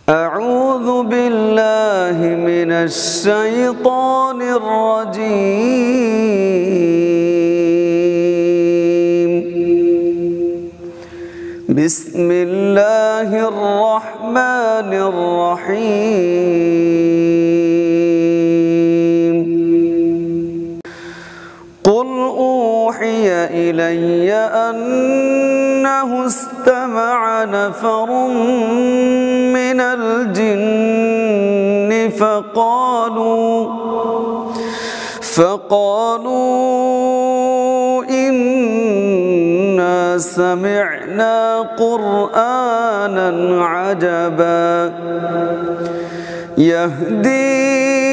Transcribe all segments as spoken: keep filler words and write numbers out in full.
أعوذ بالله من الشيطان الرجيم. بسم الله الرحمن الرحيم. قل أوحي إلي أنه استمع نفر من الجن فقالوا فقالوا إنا سمعنا قرآنا عجبا يهدي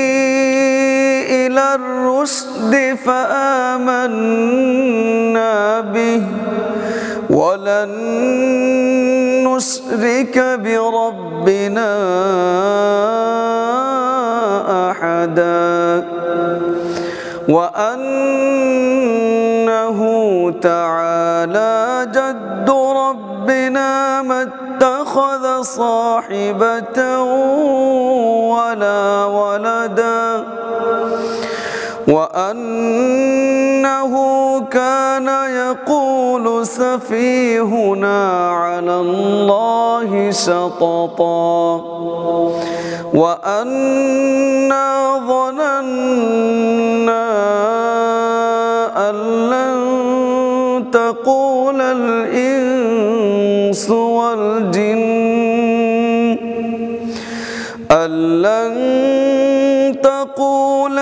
إلى الرشد فآمنا به ولن نشرك بربنا أحدا وأنه تعالى جد ربنا ما اتخذ صاحبة ولا ولدا وأنه كان يقول سفيهنا على الله شططا وأنا ظننا أن لن تقول الإنس والجن أن لن تقول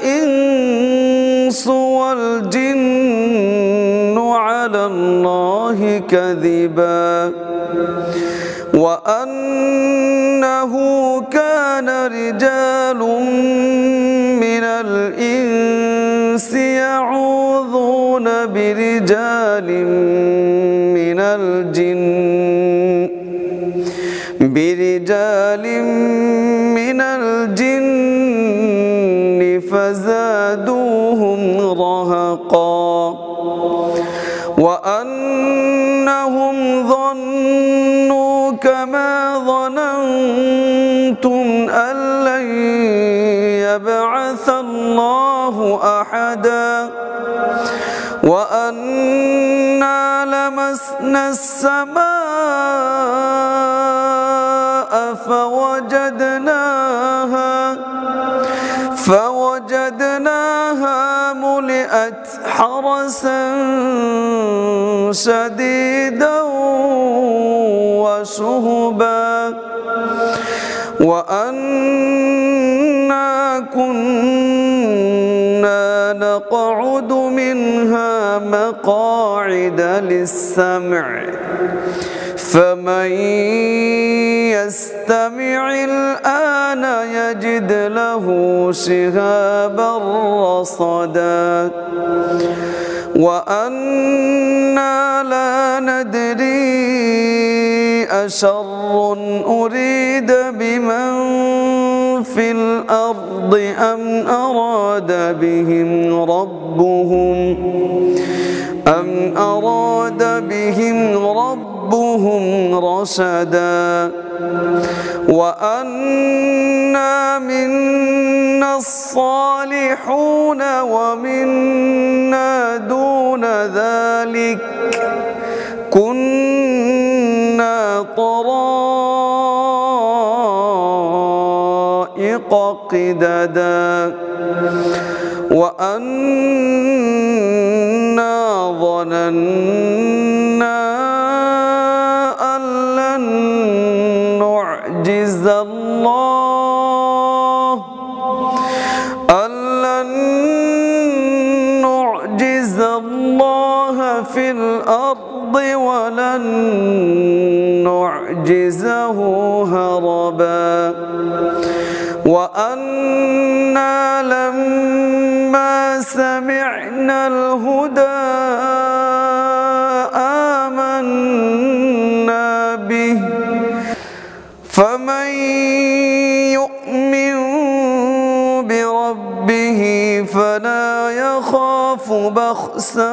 الإنس والجن على الله كذبا وأنه كان رجال من الإنس يعوذون برجال من الجن برجال من الجن فزادوهم رهقا وأنهم ظنوا كما ظننتم أن لن يبعث الله أحدا وأنا لمسنا السماء فوجدناها فوجدناها ملئت حرسا شديدا وشهبا وأنا كنا نقعد منها مقاعد للسمع فمن يستمع الآن يجد له شهابا رصدا وأنا لا ندري أشر أريد بمن في الأرض أم أراد بهم ربهم أم أراد بهم ربهم رشدا وأنا منا الصالحون ومنا دون ذلك كنا طرائق قددا وأنا ظننا أن لن نعجز الله أن لن نعجز الله في الأرض ولن نعجزه هربا وأنا لما سمعنا الهدى آمنا به فمن يؤمن بربه فلا يخاف بخسا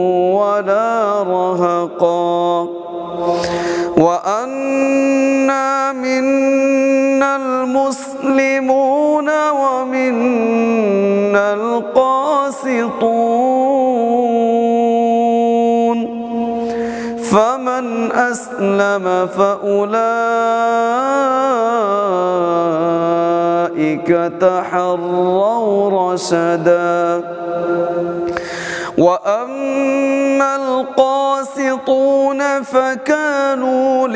ولا رهقا وأنا أسلم فأولئك تحروا رشدا وأما القاسطون فكانوا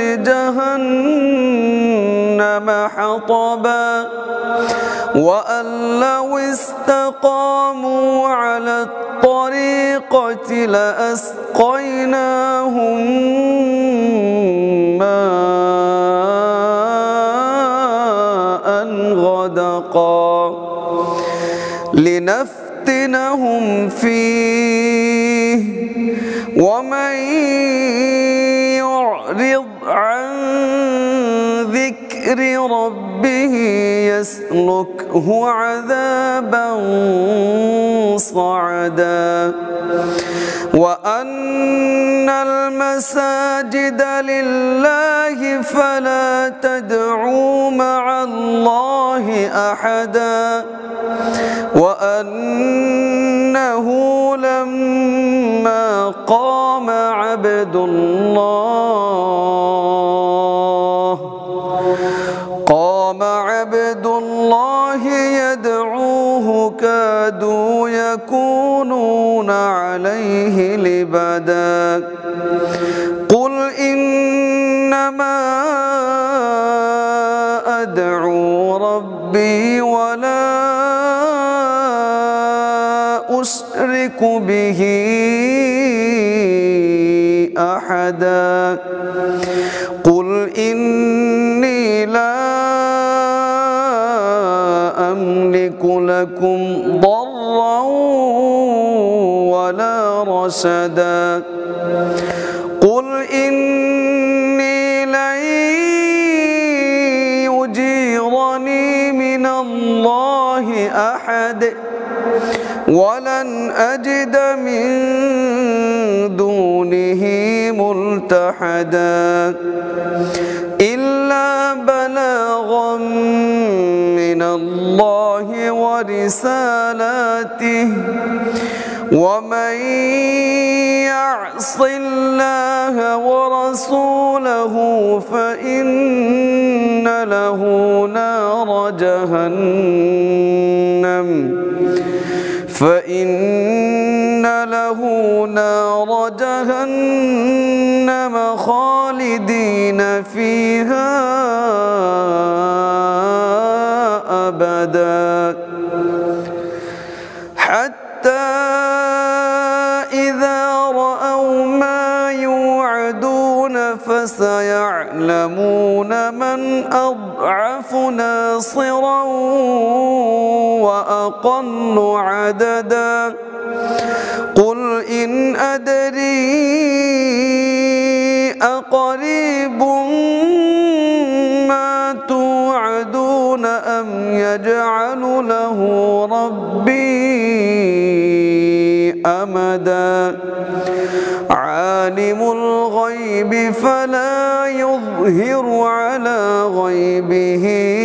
لجهنم حطبا وأن لو استقاموا على الطريقة لأسقيناهم ماء غدقا لنفتنهم فيه ومن يعرض عن ذكر ربه يسلكه عذابا صعدا وأن المساجد لله فلا تدعوا مع الله أحدا وأنه لما قام عبد الله قام عبد الله يدعوه كادوا يكونون عليه لبدا قل إنما أدعو ربي ولا أشرك به أحدا قل إني لا أملك لكم ضرا ولا رشدا قل إني لن يجيرني من الله أحد ولن أجد من دونه ملتحدا إلا بلاغا من الله ورسالاته ومن يعص الله ورسوله فإن له نار جهنم فإن له نار جهنم خالدين فيها أبدا حتى إذا رأوا ما يوعدون فسيعلمون من أضعف ناصرا وأقل عددا قل إن أدري أقريب ما توعدون أم يجعل له ربي أمدا عالم الغيب فلا يظهر على غيبه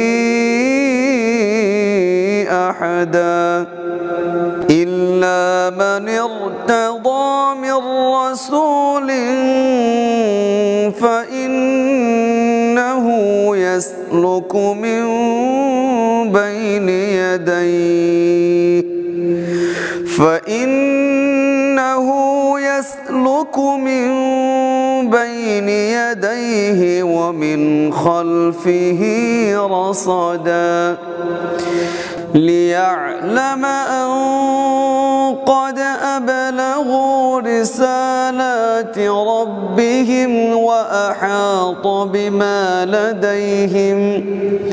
أحدا إلا من ارتضى من رسول فإنه يسلك من بين يديه فإنه يسلك من بين يديه ومن خلفه رصدا ليعلم أن قد أبلغوا رسالات ربهم وأحاط بما لديهم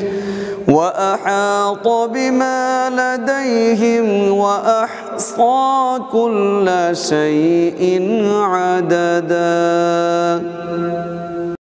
وأحاط بما لديهم وأحصى كل شيء عددا.